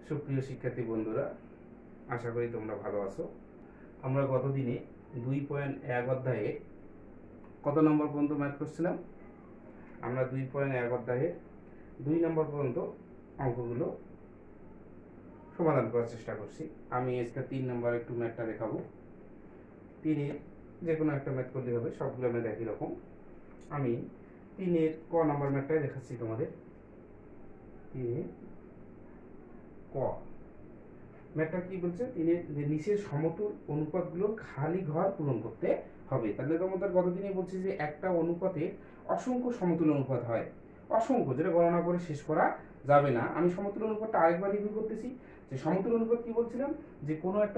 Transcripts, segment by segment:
সুপ্রিয় শিক্ষার্থী বন্ধুরা, আশা করি তোমরা ভালো আছো। আমরা গত দিনে 2.1 অধ্যায়ে কত নম্বর পর্যন্ত ম্যাথ করছিলাম? আমরা 2.1 অধ্যায়ে 2 নম্বর পর্যন্ত অঙ্কগুলো সমাধান করার চেষ্টা করছি। আমি আজকে 3 নম্বর একটু ম্যাথটা দেখাবো। 3-এর যে কোনো একটা ম্যাথ করলে হবে, সবগুলো ম্যাথ একই রকম। আমি 3-এর ক নম্বর ম্যাথটাই দেখাচ্ছি তোমাদের। 3-এর ক ম্যাথটা কি বলছে? যে নিচের সমতুল অনুপাতগুলোর খালি ঘর পূরণ করতে হবে। তাহলে তোমাদের গতদিনে বলছি যে একটা অনুপাতে অসংখ্য সমতুল অনুপাত হয়, অসংখ্য, যেটা গণনা করে শেষ করা যাবে না। আমি সমতুল অনুপাতটা আরেকবার রিভিউ করতেছি। যে সমতুল অনুপাত কি বলছিলাম? যে কোনো একটা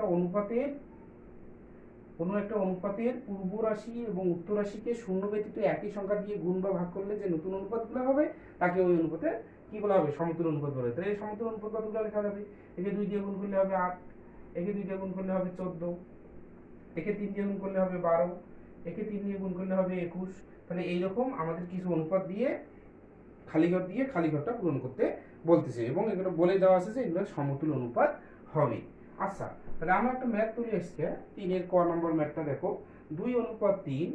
অনুপাতের পূর্ব রাশি এবং উত্তর রাশিকে শূন্য ব্যতীত একই সংখ্যা দিয়ে গুণ বা ভাগ করলে যে নতুন অনুপাতগুলো হবে তাকে ওই অনুপাতে কি বলা হবে? সমতুল অনুপাত বলে। তাহলে এই সমতুল অনুপাত কতগুলো লেখা যাবে? একে 2 দিয়ে গুণ করলে হবে 8, একে 2 দিয়ে গুণ করলে হবে 14, একে 3 দিয়ে গুণ করলে হবে 12, একে 3 দিয়ে গুণ করলে হবে 21। তাহলে এইরকম আমাদের কিছু অনুপাত দিয়ে খালি ঘরটা পূরণ করতে বলতেছে, এবং এগুলো বলে দেওয়া আছে যে এগুলো সমতুল অনুপাত হবে। আচ্ছা, তাহলে আমরা একটা ম্যাথ তুলে এসছে। 3-এর ক নম্বর ম্যাথটা দেখো। 2:3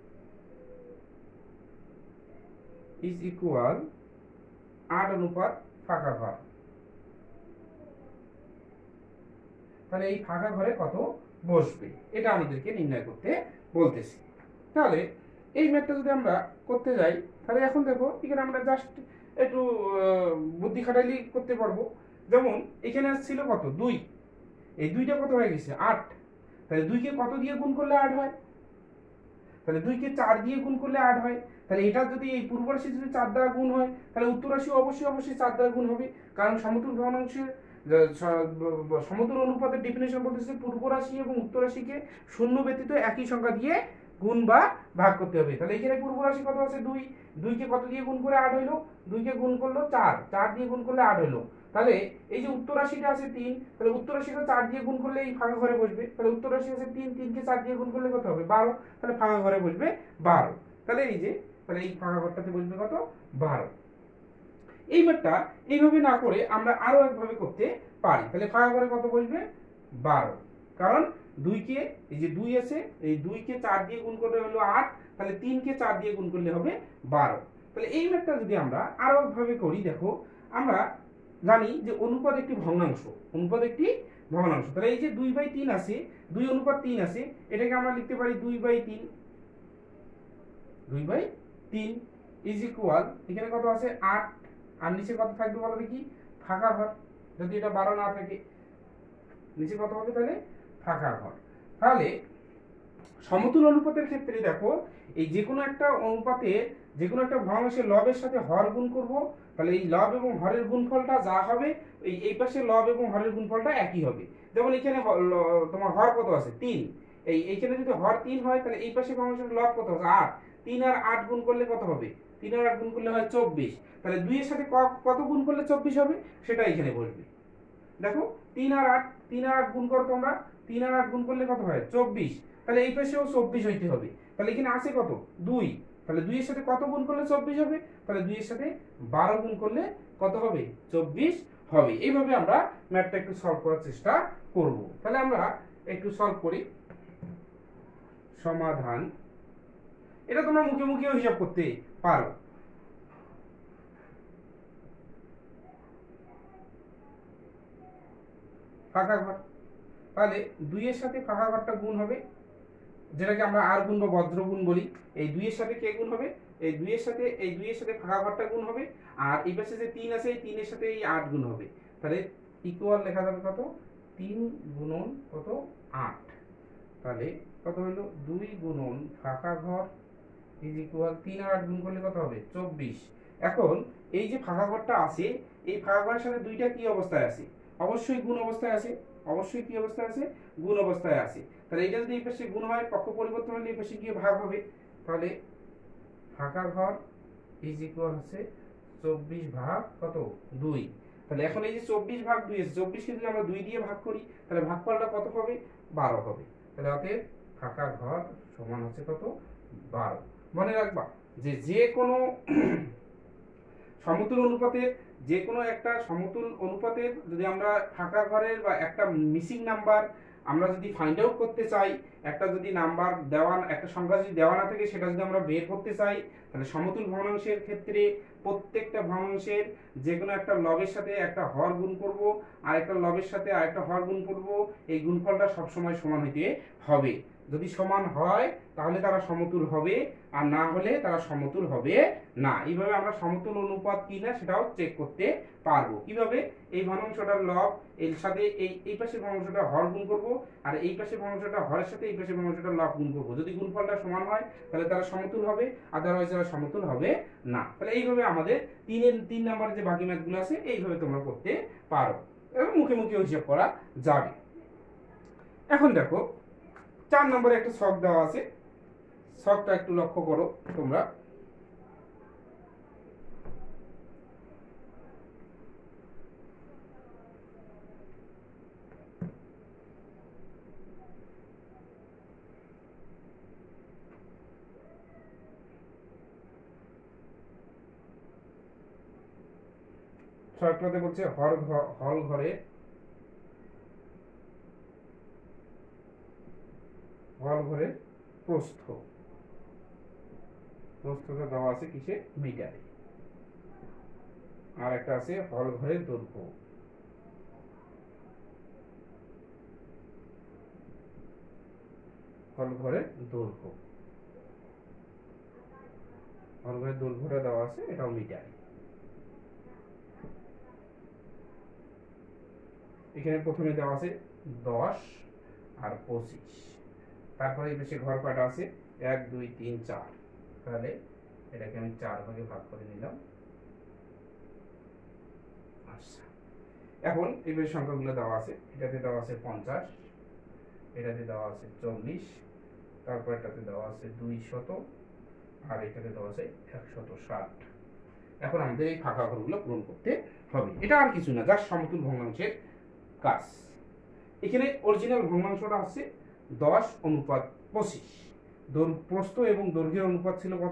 ইজ ইকুয়াল 8 অনুপাত ফাঁকা ঘর। তাহলে এই ফাঁকা ঘরে কত বসবে এটা আমাদেরকে নির্ণয় করতে বলতেছি। তাহলে এই ম্যাথটা যদি আমরা করতে যাই, তাহলে এখন দেখো এখানে আমরা জাস্ট একটু বুদ্ধি খাটাইলি করতে পারবো। যেমন এখানে ছিল কত? 2, এই 2টা কত হয়ে গেছে? 8। তাহলে 2কে কত দিয়ে গুণ করলে 8 হয়? তাহলে 2কে 4 দিয়ে গুণ করলে 8 হয়। তাহলে এটা যদি এই পূর্ব রাশি যদি 4 দ্বারা গুণ হয়, তাহলে উত্তর রাশি অবশ্যই 4 দ্বারা গুণ হবে। কারণ সমতুল ভগ্নাংশের সমতুল অনুপাতের ডেফিনেশন বলতেছে পূর্ব রাশি এবং উত্তর রাশিকে শূন্য ব্যতীত একই সংখ্যা দিয়ে গুণ বা ভাগ করতে হবে। তাহলে এখানে পূর্ব রাশি কত আছে? 2, 2কে কত দিয়ে গুণ করে 8 হইলো? 2কে গুণ করলো 4, 4 দিয়ে গুণ করলে 8 হইলো। তাহলে এই যে উত্তর রাশিটা আছে 3, তাহলে উত্তর রাশিটা 4 দিয়ে গুণ করলে এই ফাঁকা ঘরে বসবে। তাহলে উত্তর রাশি আছে 3, 3কে 4 দিয়ে গুণ করলে কত হবে? 12, তাহলে ফাঁকা ঘরে বসবে 12। তাহলে এই ফাঁকা ঘরটাতে বসবে কত? 12। এই ম্যাথটা এইভাবে না করে আমরা আরো একভাবে করতে পারি। তাহলে ফাঁকা ঘরে কত বসবে? 12। কারণ 2কে, এই যে 2 আছে, এই 2কে 4 দিয়ে গুণ করলে হলো 8, তাহলে 3কে 4 দিয়ে গুণ করলে হবে 12। তাহলে এই ম্যাথটা যদি আমরা আরো একভাবে করি, দেখো আমরা জানি যে অনুপাত একটি ভগ্নাংশ, তাহলে এই যে 2/3 আছে, 2:3 আছে, এটাকে আমরা লিখতে পারি 2/3 ইজ ইকুয়াল, এখানে কত আছে? 8, আর নিচে কত থাকবে বলো দেখি? ফাঁকা ঘর। যদি এটা 12 না থাকে, নিচে কত হবে তাহলে? ফাঁকা ঘর। তাহলে সমতুল অনুপাতের ক্ষেত্রে দেখো, এই যে কোনো একটা অনুপাতে যে কোনো একটা ভগ্নাংশের লবের সাথে হর গুণ করব, তাহলে এই লব এবং হরের গুণফলটা যা হবে এই পাশে লব এবং হরের গুণফলটা একই হবে। যেমন এখানে তোমার হর কত আছে? 3, এইখানে যদি হর 3 হয়, তাহলে এই পাশে ভগ্নাংশের লব কত আছে? 8, 3 আর 8 গুণ করলে কত হবে? 3 আর 8 গুণ করলে হয় 24। তাহলে 2 এর সাথে কত গুণ করলে 24 হবে সেটা এখানে বসবে। দেখো 3 আর 8 গুণ করো তোমরা, 3 আর 8 গুণ করলে কত হয়? 24। তাহলে এই পাশেও 24 হইতে হবে। তাহলে এখানে আছে কত? 2, তাহলে 2 এর সাথে কত গুণ করলে 24 হবে? তাহলে 2 এর সাথে 12 গুণ করলে কত হবে? 24 হবে। এইভাবে আমরা ম্যাথটা একটু সলভ করার চেষ্টা করব। তাহলে আমরা একটু সলভ করি। সমাধান, এটা তোমরা মুখে মুখেও হিসাব করতে পারো। ফাঁকা ঘর, তাহলে 2 এর সাথে ফাঁকা ঘরটা গুণ হবে, যেটাকে আমরা আর গুণ বা বজ্র গুণ বলি। এই 2 এর সাথে কে গুণ হবে? এই 2 এর সাথে ফাঁকা ঘরটা গুণ হবে, আর এই পাশে যে 3 আছে, এই 3 এর সাথে এই 8 গুণ হবে। তাহলে ইকুয়াল লেখা যাবে কত? 3 গুণন কত? 8। তাহলে কত হলো? 2 গুণন ফাঁকা ঘর ইজ ইকুয়াল 3 আর 8 গুণ করলে কত হবে? 24। এখন এই যে ফাঁকা ঘরটা আছে, এই ফাঁকা ঘরের সাথে 2টা কি অবস্থায় আছে? অবশ্যই গুণ অবস্থায় আছে। অবশ্যই কি অবস্থায় আছে? গুণ অবস্থায় আছে। তাহলে এটা যদি এই পাশে গুণ হয়, পক্ষ পরিবর্তন হলে এই পাশে গিয়ে ভাগ হবে। তাহলে ফাঁকা ঘর ইজ ইকুয়াল হচ্ছে 24 ভাগ কত? 2। তাহলে এখন এই যে 24 ভাগ 2 আছে, 24কে যদি আমরা 2 দিয়ে ভাগ করি, তাহলে ভাগফলটা কত হবে? 12 হবে। তাহলে অতএব ফাঁকা ঘর সমান হচ্ছে কত? 12। মনে রাখবা যে কোনো সমতুল অনুপাতের যে কোনো একটা সমতুল অনুপাতের যদি আমরা ফাঁকা ঘরের বা একটা মিসিং নাম্বার আমরা যদি ফাইন্ড আউট করতে চাই, একটা যদি নাম্বার দেওয়া, একটা সংখ্যা যদি দেওয়া না থাকে সেটা যদি আমরা বের করতে চাই, তাহলে সমতুল ভগ্নাংশের ক্ষেত্রে প্রত্যেকটা ভগ্নাংশের যে কোনো একটা লবের সাথে একটা হর গুণ করব, আর একটা লবের সাথে আরেকটা হর গুণ করব। এই গুণফলটা সবসময় সমান হইতে হবে। যদি সমান হয় তাহলে তারা সমতুল হবে, আর না হলে তারা সমতুল হবে না। এইভাবে আমরা সমতুল অনুপাত কিনা সেটাও চেক করতে পারবো। কিভাবে? এই ভগ্নাংশটার লব এর সাথে এই পাশের ভগ্নাংশটা হর গুণ করব, আর এই পাশের ভগ্নাংশটা হরের সাথে এই পাশের ভগ্নাংশটা লব গুণ করব। যদি গুণফলটা সমান হয় তাহলে তারা সমতুল হবে, আদারওয়াইজ তারা সমতুল হবে না। তাহলে এইভাবে আমাদের 3 নাম্বারের যে বাকি ম্যাথগুলো আছে এইভাবে তোমরা করতে পারো এবং মুখে মুখে হিসাব করা যাবে। এখন দেখো 4 নম্বরে একটা ছক দেওয়া আছে, ছকটা একটু লক্ষ্য করো তোমরা। ছকটাতে বলছে হল ঘরে প্রস্থটা দেওয়া আছে কিসে? মিটারে। আর একটা আছে হল ঘরের দৈর্ঘ্য। হল ঘরের দৈর্ঘ্যটা দেওয়া আছে, এটাও মিটারে। এখানে প্রথমে দেওয়া আছে 10 আর 25, তারপরে এই পাশে ঘর কাটা আছে 1 2 3 4। তাহলে এটাকে আমি 4 ভাগে ভাগ করে নিলাম। আচ্ছা, এখন এই পাশে সংখ্যাগুলো দেওয়া আছে, এটাতে দেওয়া আছে 50, এটাতে দেওয়া আছে 40, তারপর এটাতে দেওয়া আছে 200, আর এটাতে দেওয়া আছে 160। এখন আমাদের এই ফাঁকা ঘরগুলো পূরণ করতে হবে। এটা আর কিছু না, জাস্ট সমতুল ভগ্নাংশের কাজ। এখানে অরিজিনাল ভগ্নাংশটা আছে 10:25। প্রস্থ এবং দৈর্ঘ্যের অনুপাত ছিল কত?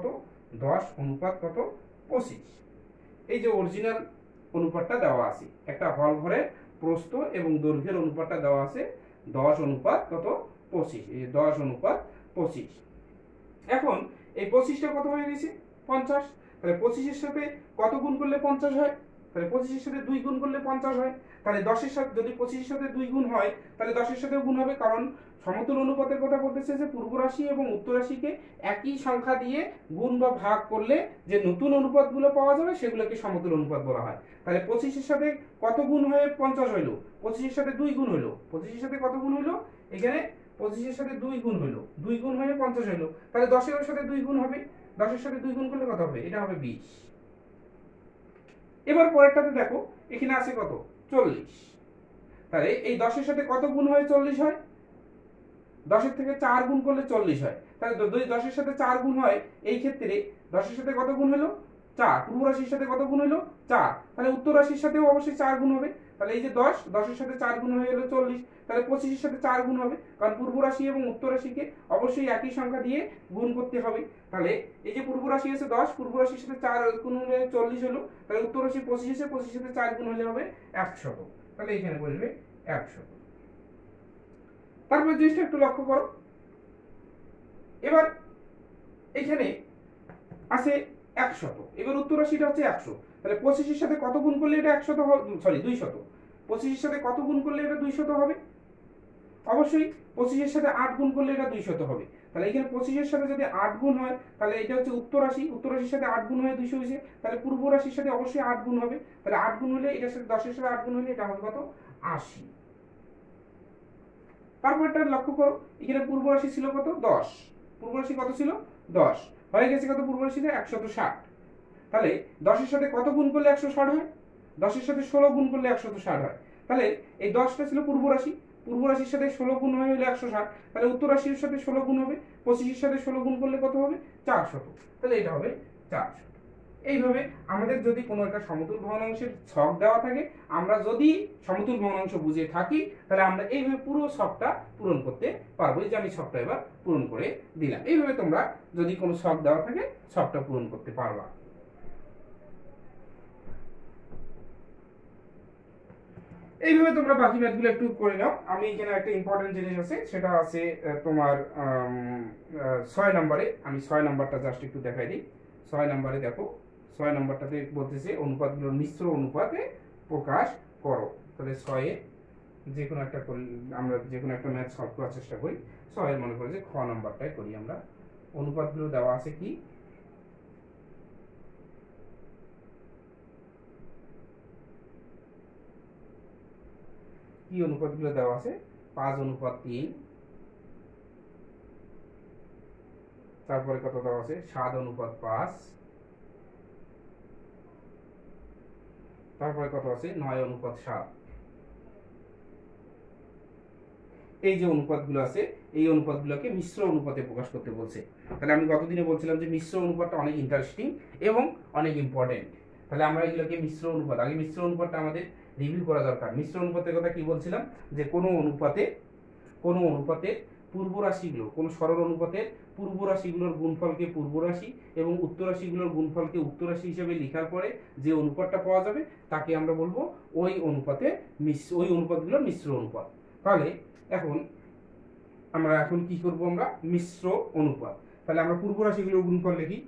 10:25। এই যে অরিজিনাল অনুপাতটা দেওয়া আছে, একটা হল ঘরের প্রস্থ এবং দৈর্ঘ্যের অনুপাতটা দেওয়া আছে 10:25। এই 10:25। এখন এই 25টা কত হয়ে গেছে? 50। তাহলে 25-এর সাথে কত গুণ করলে 50 হয়? তাহলে 25-এর সাথে 2 গুণ করলে 50 হয়। তাহলে 10-এর সাথে, যদি 25-এর সাথে 2 গুণ হয় তাহলে 10-এর সাথেও গুণ হবে, কারণ সমতুল অনুপাতের কথা বলতেছে যে পূর্ব রাশি এবং উত্তর রাশিকে একই সংখ্যা দিয়ে গুণ বা ভাগ করলে যে নতুন অনুপাতগুলো পাওয়া যাবে সেগুলোকে সমতুল অনুপাত বলা হয়। তাহলে 25-এর সাথে কত গুণ হয়ে 50 হইলো? 25-এর সাথে 2 গুণ হইলো। 25-এর সাথে কত গুণ হইলো? এখানে 25-এর সাথে 2 গুণ হইলো, 2 গুণ হয়ে 50 হইলো। তাহলে 10-এর সাথে 2 গুণ হবে, 10-এর সাথে 2 গুণ করলে কত হবে? এটা হবে 20। এবার পরেরটাতে দেখো, এখানে আছে কত? 40। তাহলে এই 10-এর সাথে কত গুণ হয়ে 40 হয়? 10-এর থেকে 4 গুণ করলে 40 হয়। তাহলে যদি 10-এর সাথে 4 গুণ হয়, এই ক্ষেত্রে 10-এর সাথে কত গুণ হলো? 4। পূর্ব রাশির সাথে কত গুণ হলো? 4। তাহলে উত্তর রাশির সাথেও অবশ্যই 4 গুণ হবে। তাহলে এই যে 10-এর সাথে 4 গুণ হয়ে গেল 40। তাহলে 25-এর সাথে 4 গুণ হবে, কারণ পূর্ব রাশি এবং উত্তর রাশিকে অবশ্যই একই সংখ্যা দিয়ে গুণ করতে হবে। তাহলে এই যে পূর্ব রাশি আছে 10, পূর্ব রাশির সাথে 4 গুণ হলে 40 হলো। তাহলে উত্তর রাশি 25 আছে, 25-এর সাথে 4 গুণ হলে হবে 100। তাহলে এখানে বসবে 100। তারপর জিনিসটা একটু লক্ষ্য করো। এবার এখানে আছে 100, এবার উত্তর রাশিটা হচ্ছে 100। তাহলে 25-এর সাথে কত গুণ করলে এটা 100 হবে? সরি, 200। 25-এর সাথে কত গুণ করলে এটা 200 হবে? অবশ্যই 25-এর সাথে 8 গুণ করলে এটা 200 হবে। তাহলে এখানে 25-এর সাথে যদি 8 গুণ হয় তাহলে এটা হচ্ছে উত্তর রাশি, উত্তর রাশির সাথে 8 গুণ হয়ে 200 হয়েছে। তাহলে পূর্ব রাশির সাথে অবশ্যই 8 গুণ হবে। তাহলে 8 গুণ হলে এটার সাথে 10-এর সাথে 8 গুণ হলে এটা হবে কত? 80। তারপরটা লক্ষ্য করো, এখানে পূর্ব রাশি ছিল কত? 10। পূর্ব রাশি কত ছিল? 10। হয়ে গেছে কত? পূর্ব রাশিতে 160। তাহলে 10-এর সাথে কত গুণ করলে 160 হয়? 10-এর সাথে 16 গুণ করলে 160 হয়। তাহলে এই 10টা ছিল পূর্ব রাশি, পূর্ব রাশির সাথে 16 গুণ হয়ে হলে 160। তাহলে উত্তর রাশির সাথে 16 গুণ হবে, 25-এর সাথে 16 গুণ করলে কত হবে? 400। তাহলে এটা হবে 400। এইভাবে আমাদের যদি কোনো একটা সমতুল ভগ্নাংশের ছক দেওয়া থাকে, আমরা যদি সমতুল ভগ্নাংশ বুঝে থাকি, তাহলে আমরা এইভাবে পুরো ছকটা পূরণ করতে পারবো। এই যে আমি ছকটা এবার পূরণ করে দিলাম। এইভাবে তোমরা যদি কোনো ছক দেওয়া থাকে ছকটা পূরণ করতে পারবা। এইভাবে তোমরা বাকি ম্যাথগুলো একটু করে নাও। আমি এখানে একটা ইম্পর্টেন্ট জিনিস আছে, সেটা আছে তোমার 6 নম্বরে। আমি 6 নম্বরটা জাস্ট একটু দেখাই দিই। 6 নম্বরে দেখো, 6 নম্বরটাতে বলতেছে অনুপাতগুলোর মিশ্র অনুপাতে প্রকাশ করো। তাহলে 6-এ যে কোনো একটা আমরা যে কোনো একটা ম্যাথ সলভ করার চেষ্টা করি। 6-এর মনে করে যে খ নম্বরটাই করি আমরা। অনুপাতগুলো দেওয়া আছে কি, কি অনুপাতগুলো দেওয়া আছে? 5:3, তারপরে কত দেওয়া আছে? 7:5, তারপরে কত আছে? 9:7। এই যে অনুপাতগুলো আছে, এই অনুপাতগুলোকে মিশ্র অনুপাতে প্রকাশ করতে বলছে। তাহলে আমি গতদিনে বলছিলাম যে মিশ্র অনুপাতটা অনেক ইন্টারেস্টিং এবং অনেক ইম্পর্টেন্ট। তাহলে আমরা এগুলোকে মিশ্র অনুপাত, আগে মিশ্র অনুপাতটা আমাদের রিভিউ করা দরকার। মিশ্র অনুপাতের কথা কি বলছিলাম? যে কোনো অনুপাতে পূর্ব রাশিগুলো, কোনো সরল অনুপাতের পূর্ব রাশিগুলোর গুণফলকে পূর্ব রাশি এবং উত্তর রাশিগুলোর গুণফলকে উত্তর রাশি হিসেবে লেখার পরে যে অনুপাতটা পাওয়া যাবে তাকে আমরা বলবো ওই অনুপাতগুলোর মিশ্র অনুপাত। তাহলে এখন কি করব? আমরা মিশ্র অনুপাত। তাহলে আমরা পূর্ব রাশিগুলোর গুণফল লিখি।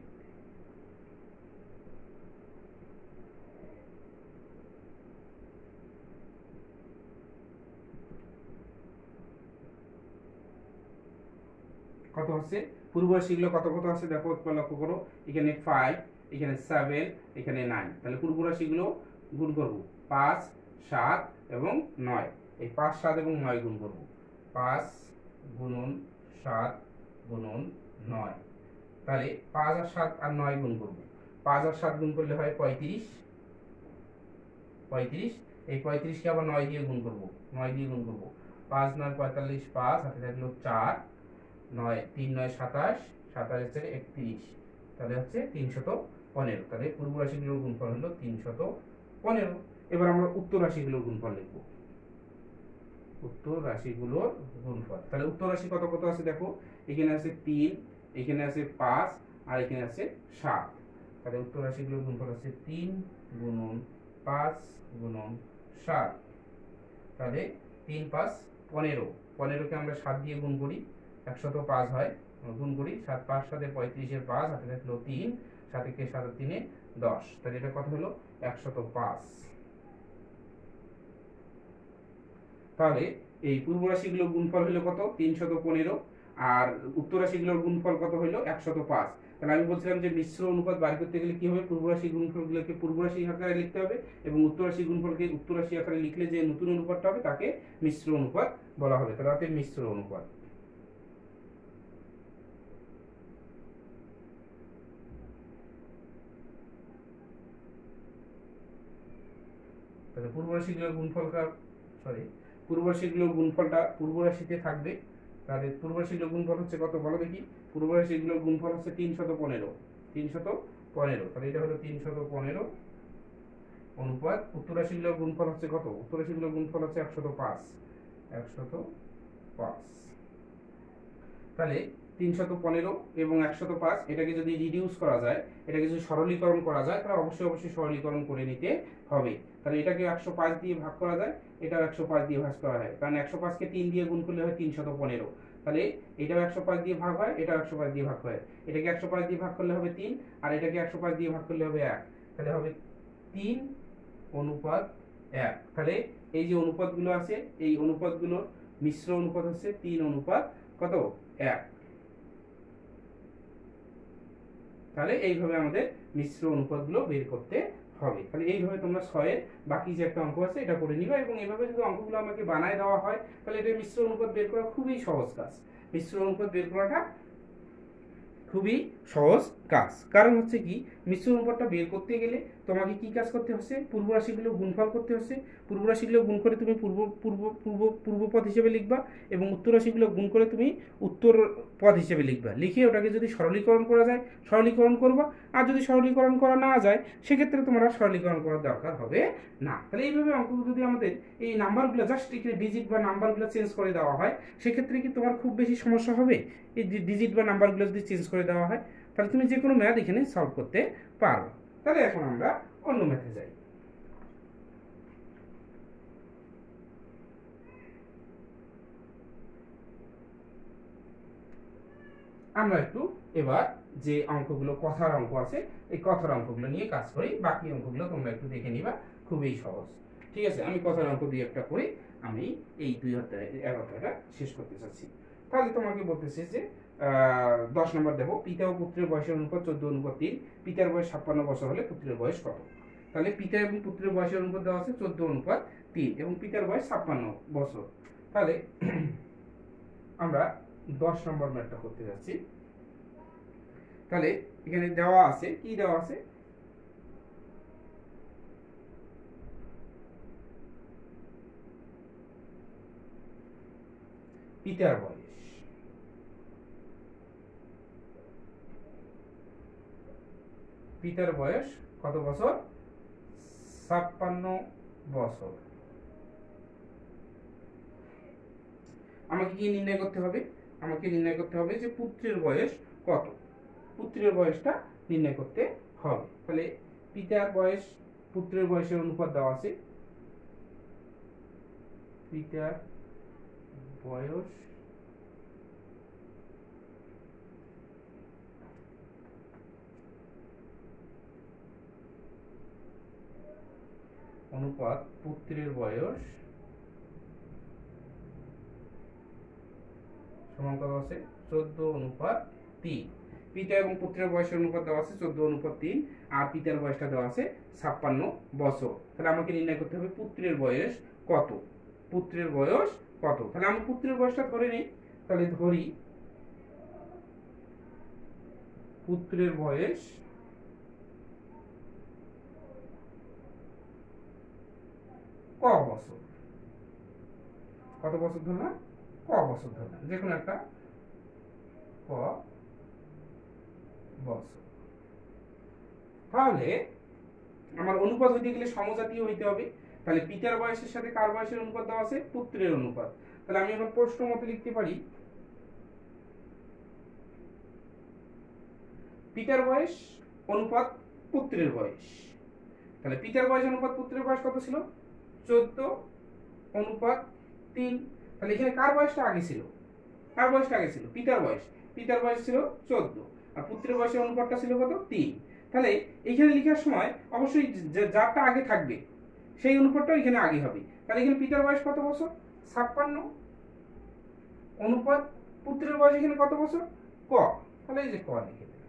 কত হচ্ছে? পূর্ব রাশিগুলো কত কত আছে দেখো, লক্ষ্য করো। এখানে 5, এখানে 7, এখানে 9। তাহলে পূর্ব রাশিগুলো গুণ করব 5, 7 এবং 9। এই 5, 7 এবং 9 গুণ করব। 5 গুণন 7 গুণন 9। তাহলে 5 আর 7 আর 9 গুণ করব। 5 আর 7 গুণ করলে হয় 35। এই 35কে আবার 9 দিয়ে গুণ করব। 9 দিয়ে গুণ করব। 5 9 45, 5 হাতে থাকলো 4, 9 3 9 27, 27 31। তাহলে হচ্ছে 315। তাহলে পূর্ব রাশিগুলোর গুণফল হলো 315। এবার আমরা উত্তর রাশিগুলোর গুণফল লিখব। উত্তর রাশিগুলোর গুণফল, তাহলে উত্তর রাশি কত কত আছে দেখো। এখানে আছে 3, এখানে আছে 5 আর এখানে আছে 7। তাহলে উত্তর রাশিগুলোর গুণফল আছে 3 গুণন 5 গুণন 7। তাহলে 3 5 15। 15কে আমরা 7 দিয়ে গুণ করি, 105 হয়। গুণ করি 7 5 7 35 5, হাতে থাকলো 3, 7 কে 7 3 10। তাহলে এটা কত হলো? 105। তাহলে এই পূর্ব রাশিগুলোর গুণফল হলো কত? 315। আর উত্তর রাশিগুলোর গুণফল কত হলো? 105। তাহলে আমি বলছিলাম যে মিশ্র অনুপাত বার করতে গেলে কি হবে? পূর্ব রাশি গুণফলগুলোকে পূর্ব রাশি আকারে লিখতে হবে এবং উত্তর রাশি গুণফলকে উত্তর রাশি আকারে লিখলে যে নতুন অনুপাতটা হবে তাকে মিশ্র অনুপাত বলা হবে। তাহলে মিশ্র অনুপাত। তাহলে পূর্ব রাশিগুলোর গুণফলটা পূর্ব রাশিতে থাকবে। তাহলে পূর্ব রাশিগুলোর গুণফল হচ্ছে কত বলো দেখি? পূর্ব রাশিগুলোর গুণফল হচ্ছে 315। 315, তাহলে এটা হলো 315 অনুপাত। উত্তর রাশিগুলোর গুণফল হচ্ছে কত? উত্তর রাশিগুলোর গুণফল হচ্ছে 105। 105। তাহলে 315 এবং 105 এটাকে যদি রিডিউস করা যায়, এটাকে যদি সরলীকরণ করা যায়, তাহলে অবশ্যই সরলীকরণ করে নিতে হবে। তাহলে এটাকে 105 দিয়ে ভাগ করা যায়, এটাও 105 দিয়ে ভাগ করা হয়, কারণ 105কে 3 দিয়ে গুণ করলে হয় 315। তাহলে এটাও 105 দিয়ে ভাগ হয়, এটাও 105 দিয়ে ভাগ হয়। এটাকে 105 দিয়ে ভাগ করলে হবে 3, আর এটাকে 105 দিয়ে ভাগ করলে হবে 1। তাহলে হবে 3:1। তাহলে এই যে অনুপাতগুলো আছে, এই অনুপাতগুলোর মিশ্র অনুপাত হচ্ছে 3:1। তাহলে এইভাবে আমাদের মিশ্র অনুপাতগুলো বের করতে হবে। তাহলে এইভাবে তোমরা 6-এর বাকি যে একটা অঙ্ক আছে এটা করে নিবা, এবং এইভাবে যদি অঙ্কগুলো আমাকে বানায় দেওয়া হয় তাহলে এটা মিশ্র অনুপাত বের করা খুবই সহজ কাজ। মিশ্র অনুপাত বের করাটা খুবই সহজ কাজ। কারণ হচ্ছে কি, মিশ্র অনুপাতটা বের করতে গেলে তোমাকে কি কাজ করতে হচ্ছে? পূর্ব রাশিগুলো গুণফল করতে হচ্ছে। পূর্ব রাশিগুলো গুণ করে তুমি পূর্ব পদ হিসেবে লিখবা, এবং উত্তর রাশিগুলো গুণ করে তুমি উত্তর পদ হিসেবে লিখবা। লিখে ওটাকে যদি সরলীকরণ করা যায় সরলীকরণ করবা, আর যদি সরলীকরণ করা না যায় সেক্ষেত্রে তোমার আর সরলীকরণ করার দরকার হবে না। তাহলে এইভাবে অঙ্ক যদি আমাদের এই নাম্বারগুলো জাস্ট এখানে ডিজিট বা নাম্বারগুলো চেঞ্জ করে দেওয়া হয়, সেক্ষেত্রে কি তোমার খুব বেশি সমস্যা হবে? এই ডিজিট বা নাম্বারগুলো যদি চেঞ্জ করে দেওয়া হয় তাহলে তুমি যে কোনো ম্যাথ এখানে সলভ করতে পারো। তাহলে এখন আমরা অন্য ম্যাথে যাই। আমরা একটু এবার যে অঙ্কগুলো কথার অঙ্ক আছে এই কথার অঙ্কগুলো নিয়ে কাজ করি, বাকি অঙ্কগুলো তোমরা একটু দেখে নিবা, খুবই সহজ। ঠিক আছে, আমি কথার অঙ্ক দুই একটা করে আমি এই 11টা শেষ করতে চাচ্ছি। তাহলে তোমাকে বলতেছে যে 10 নম্বর দেখো, পিতা ও পুত্রের বয়সের অনুপাত 14:3। পিতার বয়স 56 বছর হলে পুত্রের বয়স কত? তাহলে পিতা এবং পুত্রের বয়সের অনুপাত দেওয়া আছে 14:3 এবং পিতার বয়স 56 বছর। তাহলে আমরা 10 নম্বর ম্যাথটা করতে যাচ্ছি। তাহলে এখানে দেওয়া আছে, কি দেওয়া আছে? পিতার বয়স, পিতার বয়স কত বছর? 56 বছর। আমাকে কি নির্ণয় করতে হবে? আমাকে নির্ণয় করতে হবে যে পুত্রের বয়স কত, পুত্রের বয়সটা নির্ণয় করতে হবে। তাহলে পিতার বয়স পুত্রের বয়সের অনুপাত দেওয়া আছে, পিতার বয়স অনুপাত পুত্রের বয়স সমান কত আছে? 14:3। পিতা এবং পুত্রের বয়সের অনুপাত দেওয়া আছে 14:3, আর পিতার বয়সটা দেওয়া আছে 56 বছর। তাহলে আমাকে নির্ণয় করতে হবে পুত্রের বয়স কত, পুত্রের বয়স কত। তাহলে আমি পুত্রের বয়সটা ধরে নিই। তাহলে ধরি পুত্রের বয়স ক বছর, কত বছর ধরলাম? ক বছর ধরলাম, যে কোনো একটা ক বছর। তাহলে আমার অনুপাত হইতে গেলে সমজাতীয় হইতে হবে। তাহলে পিতার বয়সের সাথে কার বয়সের অনুপাত দেওয়া আছে? পুত্রের অনুপাত। তাহলে আমি এখন প্রশ্ন মতে লিখতে পারি পিতার বয়স অনুপাত পুত্রের বয়স। তাহলে পিতার বয়স অনুপাত পুত্রের বয়স কত ছিল? 14:3। তাহলে এখানে কার বয়সটা আগে ছিল? কার বয়সটা আগে ছিল? পিতার বয়স। পিতার বয়স ছিল 14 আর পুত্রের বয়সের অনুপাতটা ছিল কত? 3। তাহলে এখানে লেখার সময় অবশ্যই যারটা আগে থাকবে সেই অনুপাতটাও এখানে আগে হবে। তাহলে এখানে পিতার বয়স কত বছর? 56 অনুপাত পুত্রের বয়স এখানে কত বছর? ক। তাহলে এই যে ক লিখে দিলাম।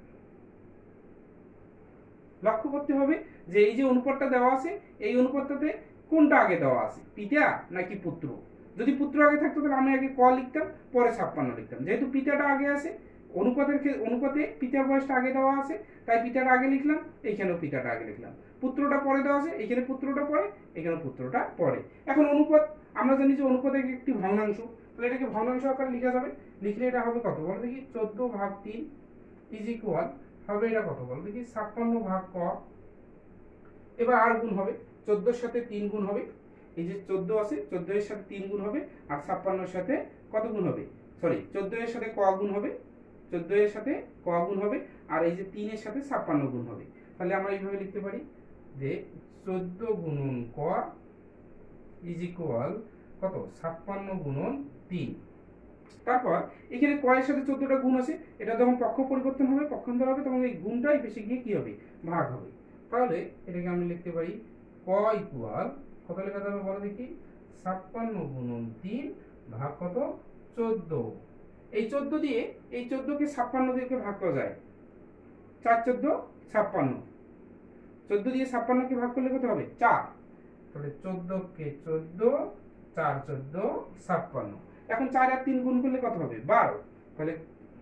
লক্ষ্য করতে হবে যে এই যে অনুপাতটা দেওয়া আছে এই অনুপাতটাতে কোনটা আগে দেওয়া আছে, পিতা নাকি পুত্র? যদি পুত্র আগে থাকতো তাহলে আমি আগে ক লিখতাম, পরে 56 লিখতাম। যেহেতু পিতাটা আগে আছে, অনুপাতে পিতার বয়সটা আগে দেওয়া আছে, তাই পিতাটা আগে লিখলাম, এইখানেও পিতাটা আগে লিখলাম। পুত্রটা পরে দেওয়া আছে, এখানে পুত্রটা পরে, এখানে পুত্রটা পরে। এখন অনুপাত আমরা জানি যে অনুপাতের একটি ভগ্নাংশ, তাহলে এটাকে ভগ্নাংশ আকারে লিখা যাবে। লিখলে এটা হবে কত বলো দেখি? 14/3 ইজ ইকুয়াল হবে এটা কত বলো দেখি? 56 ক। এবার আর গুণ হবে, 14 সাথে 3 গুণ হবে। এই যে 14 আছে, 14 এর সাথে 3 গুণ হবে, আর 56 এর সাথে কত গুণ হবে? সরি, 14 এর সাথে ক গুণ হবে, 14 এর সাথে ক গুণ হবে, আর এই যে 3 এর সাথে 56 গুণ হবে। তাহলে আমরা এইভাবে লিখতে পারি যে 14 গুণন ক ইজ ইকুয়াল কত? 56 গুণন 3। তারপর এখানে ক এর সাথে 14টা গুণ আছে, এটা যখন পক্ষ পরিবর্তন হবে, পক্ষান্তর হবে, তখন এই গুণটাই বেশি গিয়ে কি হবে? ভাগ হবে। তাহলে এটাকে আমি লিখতে পারি ক ইকুয়াল কত লেখা যাবে বলো দেখি? 56 গুণন 3 ভাগ কত? 14। এই 14 দিয়ে, এই 14 কে 56 দিয়ে ভাগ করা যায়, 4 14 56। 14 দিয়ে 56 কে ভাগ করলে কত হবে? 4। তাহলে 14 কে 14, 4 14 56। এখন 4 আর 3 গুণ করলে কত হবে? 12। তাহলে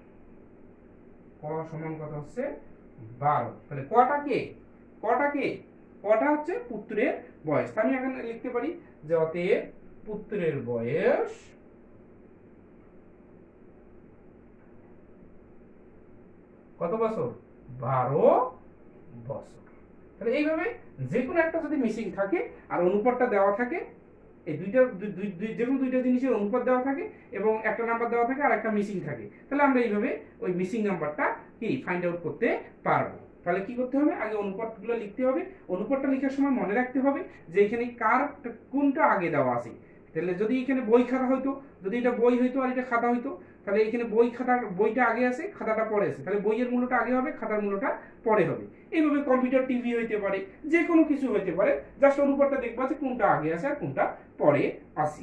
ক সমান কত হচ্ছে? 12। তাহলে কটা কে? কটা কে? কটা হচ্ছে পুত্রের বয়স। আমি এখন লিখতে পারি যে অতএব পুত্রের বয়স কত বছর? 12 বছর। তাহলে এইভাবে যে কোনো একটা যদি মিসিং থাকে আর অনুপাতটা দেওয়া থাকে, এই যে কোনো দুইটা জিনিসের অনুপাত দেওয়া থাকে এবং একটা নাম্বার দেওয়া থাকে আর একটা মিসিং থাকে, তাহলে আমরা এইভাবে ওই মিসিং নাম্বারটা কি ফাইন্ড আউট করতে পারবো। তাহলে কি করতে হবে? আগে অনুপাতগুলো লিখতে হবে। অনুপাতটা লেখার সময় মনে রাখতে হবে যে এখানে কার কোনটা আগে দেওয়া আছে। তাহলে যদি এখানে বই খাতা হইতো, যদি এটা বই হইতো আর এটা খাতা হইতো, তাহলে এখানে বইটা আগে আছে, খাতাটা পরে আছে, তাহলে বইয়ের মূল্যটা আগে হবে, খাতার মূল্যটা পরে হবে। এইভাবে কম্পিউটার, টিভি হইতে পারে, যে কোনো কিছু হইতে পারে, জাস্ট অনুপাতটা দেখবা যে কোনটা আগে আছে আর কোনটা পরে আছে।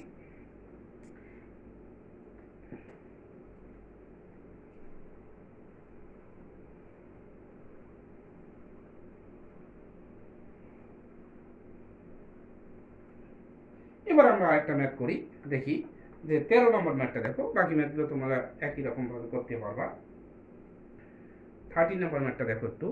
এবার আমরা আরেকটা ম্যাথ করি, দেখি যে 13 নম্বর ম্যাথটা দেখো, বাকি ম্যাথগুলো তোমরা একই রকম ভাবে করতে পারবা। 13 নম্বর ম্যাথটা দেখো একটু।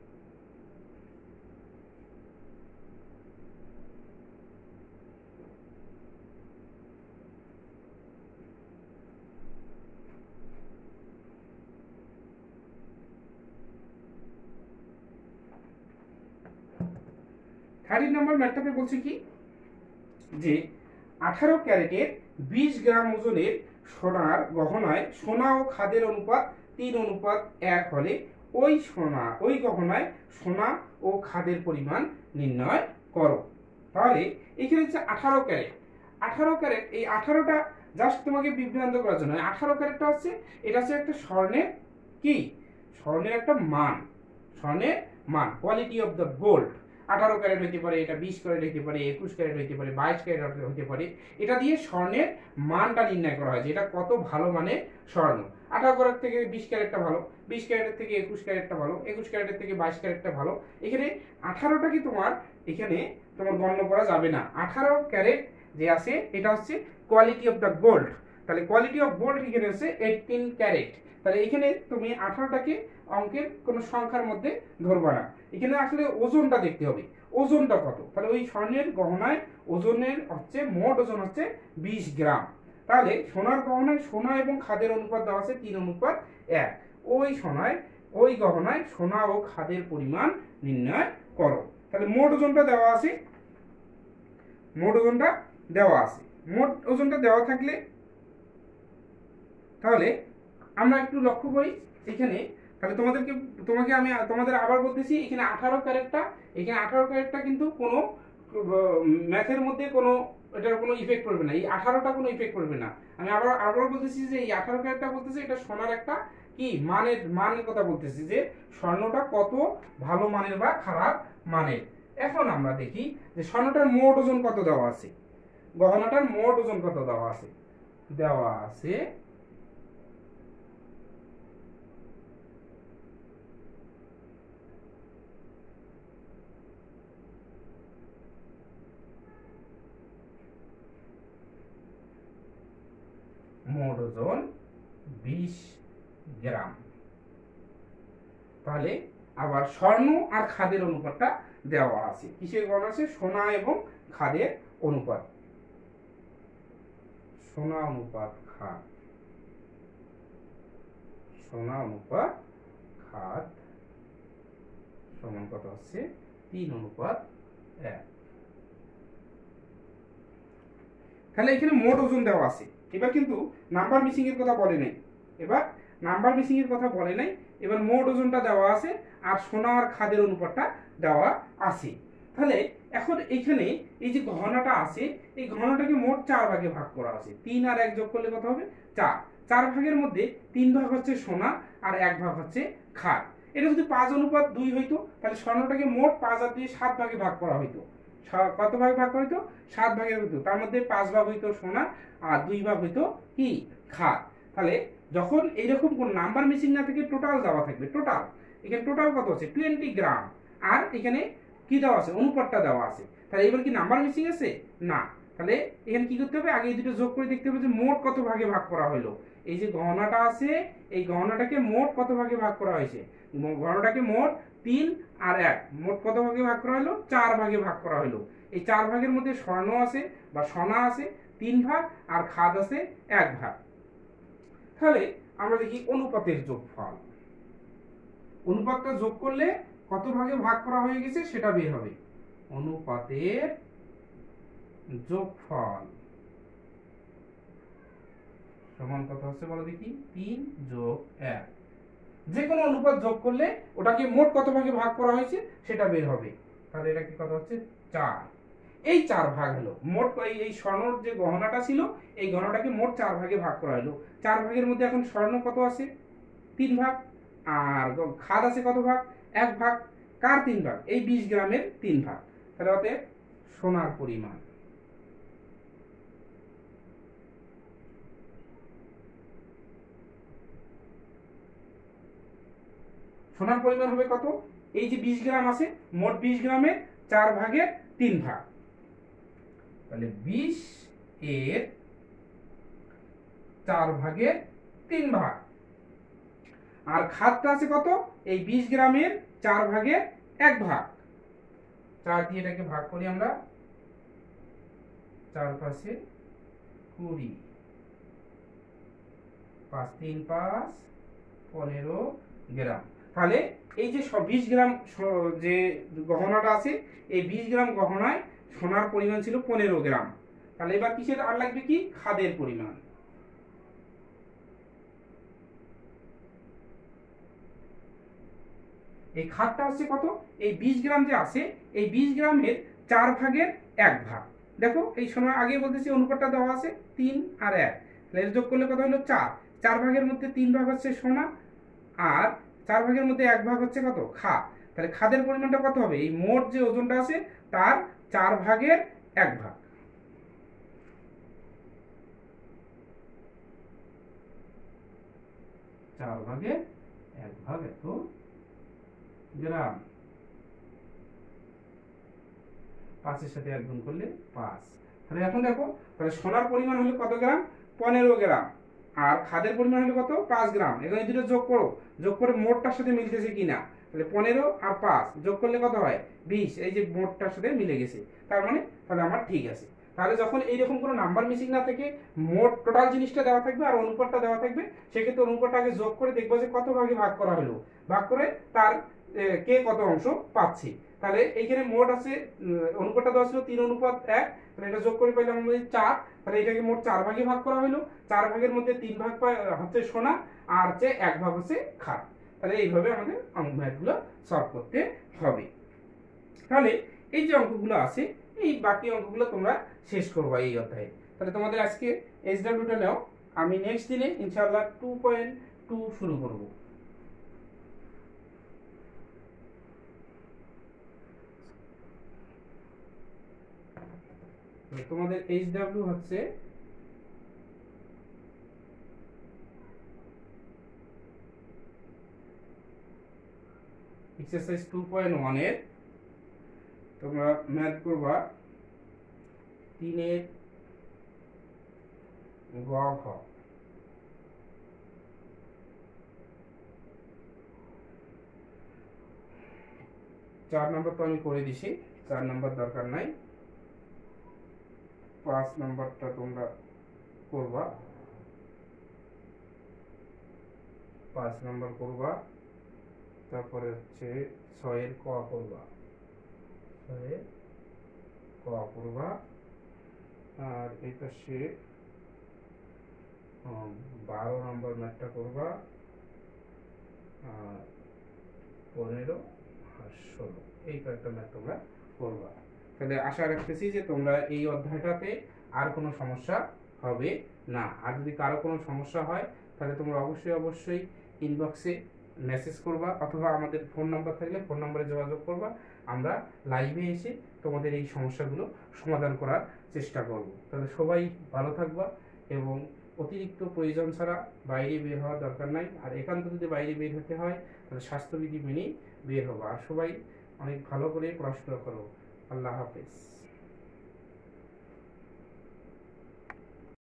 থার্টি নম্বর ম্যাথটাতে বলছে কি যে 18 ক্যারেটের 20 গ্রাম ওজনের সোনার গহনায় সোনা ও খাদের অনুপাত 3:1 হলে ওই গহনায় সোনা ও খাদের পরিমাণ নির্ণয় করো। তাহলে এখানে হচ্ছে 18 ক্যারেট। 18 ক্যারেট, এই 18টা জাস্ট তোমাকে বিভ্রান্ত করার জন্য। 18 ক্যারেটটা হচ্ছে, এটা হচ্ছে একটা স্বর্ণের কি, স্বর্ণের একটা মান, স্বর্ণের মান, quality of the gold. 18 carat হইতে পারে, এটা 20 ক্যারেট হইতে পারে, 21 ক্যারেট হইতে পারে, 22 ক্যারেট হইতে পারে। এটা দিয়ে স্বর্ণের মানটা নির্ণয় করা হয় যে এটা কত ভালো মানের স্বর্ণ। 18 ক্যারেট থেকে 20 ক্যারেটটা ভালো, 20 ক্যারেটের থেকে 21 ক্যারেটটা ভালো, 21 ক্যারেটের থেকে 22 ক্যারেটটা ভালো। এখানে 18টা কি তোমার এখানে তোমার গণ্য করা যাবে না। 18 ক্যারেট যে আছে এটা হচ্ছে কোয়ালিটি অফ দ্য গোল্ড। তাহলে কোয়ালিটি অফ গোল্ড এখানে হচ্ছে 18 ক্যারেট। তাহলে এখানে তুমি 18টাকে অঙ্কের কোন সংখ্যার মধ্যে ধরবা না, এখানে আসলে ওজনটা দেখতে হবে, ওজনটা কত। তাহলে ওই স্বর্ণের গহনায় ওজনের হচ্ছে মোট ওজন হচ্ছে 20 গ্রাম। তাহলে সোনার গহনায় সোনা এবং খাদের অনুপাত দেওয়া আছে 3:1। ওই গহনায় সোনা ও খাদের পরিমাণ নির্ণয় করো। তাহলে মোট ওজনটা দেওয়া আছে, মোট ওজনটা দেওয়া আছে। মোট ওজনটা দেওয়া থাকলে তাহলে আমরা একটু লক্ষ্য করি এখানে। তাহলে তোমাদের আবার বলতেছি, এখানে 18 ক্যারেটটা কিন্তু কোনো ম্যাথের মধ্যে কোনো এটার কোনো ইফেক্ট পড়বে না, এই 18টা কোনো ইফেক্ট পড়বে না। আমি আবার বলতেছি যে এই 18 ক্যারেটটা বলতেছি এটা সোনার একটা কি মানের কথা বলতেছি, যে স্বর্ণটা কত ভালো মানের বা খারাপ মানের। এখন আমরা দেখি যে স্বর্ণটার মোট ওজন কত দেওয়া আছে, গহনাটার মোট ওজন কত দেওয়া আছে। দেওয়া আছে মোট ওজন 20 গ্রাম। তাহলে আবার স্বর্ণ আর খাদের অনুপাতটা দেওয়া আছে, কিসের গণনা আছে, সোনা এবং খাদের অনুপাত। সোনা অনুপাত খাদ, সোনা অনুপাত খাদ সমান কত হচ্ছে 3:1। তাহলে এখানে মোট ওজন দেওয়া আছে। এবার কিন্তু নাম্বার মিসিং এর কথা বলে নাই, এবার মোট ওজনটা দেওয়া আছে আর সোনা আর খাদের অনুপাতটা দেওয়া আছে। তাহলে এখন এখানে এই যে গহনাটা আছে, এই গহনাটাকে মোট 4 ভাগে ভাগ করা আছে। 3 আর 1 যোগ করলে কত হবে 4। 4 ভাগের মধ্যে 3 ভাগ হচ্ছে সোনা আর 1 ভাগ হচ্ছে খাদ। এটা যদি 5:2 হইতো তাহলে স্বর্ণটাকে মোট 5 আর 2 7 ভাগে ভাগ করা হইতো। কত ভাগে ভাগ হইতো 7 ভাগে হইতো। তার মধ্যে 5 ভাগ হইতো সোনা আর 2 ভাগ হইতো কি খাদ। তাহলে যখন এইরকম কোন নাম্বার মিসিং না থেকে টোটাল দেওয়া থাকবে, টোটাল এখানে টোটাল কত আছে 20 গ্রাম, আর এখানে কি দেওয়া আছে অনুপাতটা দেওয়া আছে। তাহলে এবার কি নাম্বার মিসিং আছে না, তাহলে এখানে কি করতে হবে আগে এই দুটো যোগ করে দেখতে হবে যে মোট কত ভাগে ভাগ করা হলো। এই যে গহনাটা আছে এই গহনাটাকে মোট কত ভাগে ভাগ করা হয়েছে, গহনাটাকে মোট 3 আর 1 মোট কত ভাগে ভাগ করা হলো 4 ভাগে ভাগ করা হলো। এই 4 ভাগের মধ্যে স্বর্ণ আছে বা সোনা আছে 3 ভাগ আর খাদ আছে 1 ভাগ। তাহলে আমরা দেখি অনুপাতের যোগফল, অনুপাতটা যোগ করলে কত ভাগে ভাগ করা হয়ে গেছে সেটা বের হবে। অনুপাতের যোগফল সমান কত হচ্ছে বলো দেখি 3 যোগ 1। যে কোনো অনুপাত যোগ করলে ওটাকে মোট কত ভাগে ভাগ করা হয়েছে সেটা বের হবে। তাহলে এটা কি কত হচ্ছে 4। এই 4 ভাগ হলো মোট। এই স্বর্ণর যে গহনাটা ছিল এই গহনাটাকে মোট 4 ভাগে ভাগ করা হলো। 4 ভাগের মধ্যে এখন স্বর্ণ কত আছে? 3 ভাগ। আর খাদ আছে কত ভাগ? 1 ভাগ। কার 3 ভাগ? এই 20 গ্রামের 3 ভাগ। তাহলে অতএব সোনার পরিমাণ হবে কত? এই যে 20 গ্রাম আছে, মোট 20 গ্রামের 4 ভাগের 3 ভাগ। তাহলে 20 এর 4 ভাগের 3 ভাগ। আর খাদটা আছে কত? এই 20 গ্রামের 4 ভাগের 1 ভাগ। 4 দিয়ে এটাকে ভাগ করি আমরা, 4 পাশে 20, 5 3 5 15 গ্রাম। তাহলে এই যে 20 গ্রাম যে গহনাটা আছে, এই 20 গ্রাম গহনায় সোনার পরিমাণ ছিল 15 গ্রাম। তাহলে এবার কিসের আর লাগবে? কি খাদের পরিমাণ। এই খাদটা হচ্ছে কত? এই 20 গ্রাম যে আছে, এই 20 গ্রামের 4 ভাগের 1 ভাগ। দেখো এই সোনার আগে বলতেছি অনুপাতটা দেওয়া আছে 3 আর 1, তাহলে যোগ করলে কত হলো? 4। 4 ভাগের মধ্যে 3 ভাগ হচ্ছে সোনা, আর 4 ভাগের মধ্যে 1 ভাগ হচ্ছে কত? খাদ। তাহলে খাদের পরিমাণটা কত হবে? এই মোট যে ওজনটা আছে তার 4 ভাগের 1 ভাগ। চার ভাগের 1 ভাগ এত গ্রাম। 5 এর সাথে 1 গুণ করলে 5। তাহলে এখন দেখো, তাহলে সোনার পরিমাণ হলো কত গ্রাম? 15 গ্রাম। আর খাদের পরিমাণ হলো কত? 5 গ্রাম। এখন এই দুটো যোগ করো, যোগ করে মোটটার সাথে মিলতেছে কিনা। তাহলে 15 আর 5 যোগ করলে কত হয়? 20। এই যে মোটটার সাথে মিলে গেছে, তার মানে তাহলে আমার ঠিক আছে। তাহলে যখন এইরকম কোনো নাম্বার মিসিং না থেকে মোট টোটাল জিনিসটা দেওয়া থাকবে আর অনুপাতটা দেওয়া থাকবে, সেক্ষেত্রে অনুপাতটা আগে যোগ করে দেখবো যে কত ভাগে ভাগ করা হলো, ভাগ করে তার কে কত অংশ পাচ্ছি। তাহলে এইখানে মোট আছে, অনুপাতটা দেওয়া ছিল 3:1, তাহলে এটা যোগ করে পাইলাম আমরা 4। তাহলে এটাকে মোট 4 ভাগে ভাগ করা হলো। 4 ভাগের মধ্যে 3 ভাগ হচ্ছে সোনা, আর হচ্ছে 1 ভাগ হচ্ছে খাদ। তাহলে এইভাবে আমাদের অঙ্কগুলো সলভ করতে হবে। তাহলে এই যে অঙ্কগুলো আছে, এই বাকি অঙ্কগুলো তোমরা শেষ করবা এই অধ্যায়ে। তাহলে তোমাদের আজকে SW-টা নাও, আমি নেক্সট দিনে ইনশাআল্লাহ 2.2 শুরু করব। তোমাদের SW হচ্ছে এক্সারসাইজ 2.1 এর তোমরা ম্যাথ করবা 3 এর গ ঘ। 4 নম্বর তো আমি করে দিছি, 4 নম্বর দরকার নাই। 5 নম্বরটা তোমরা করবা, 5 নম্বর করবা। তারপরে হচ্ছে 6 এর ক করবা, 6 এর ক করবা। আর এই পাশে 12 নম্বর ম্যাথটা করবা, আর 15 আর 16 এই কয়েকটা ম্যাথ তোমরা করবা। তাহলে আশা রাখতেছি যে তোমরা এই অধ্যায়টাতে আর কোনো সমস্যা হবে না। আর যদি কারো কোনো সমস্যা হয় তাহলে তোমরা অবশ্যই ইনবক্সে মেসেজ করবা, অথবা আমাদের ফোন নাম্বার থাকলে ফোন নাম্বারে যোগাযোগ করবা। আমরা লাইভে এসে তোমাদের এই সমস্যাগুলো সমাধান করার চেষ্টা করব। তাহলে সবাই ভালো থাকবা, এবং অতিরিক্ত প্রয়োজন ছাড়া বাইরে বের হওয়ার দরকার নাই। আর একান্ত যদি বাইরে বের হতে হয় তাহলে স্বাস্থ্যবিধি মেনেই বের হবো। আর সবাই অনেক ভালো করে পড়াশোনা করো। আল্লাহ হাফেজ।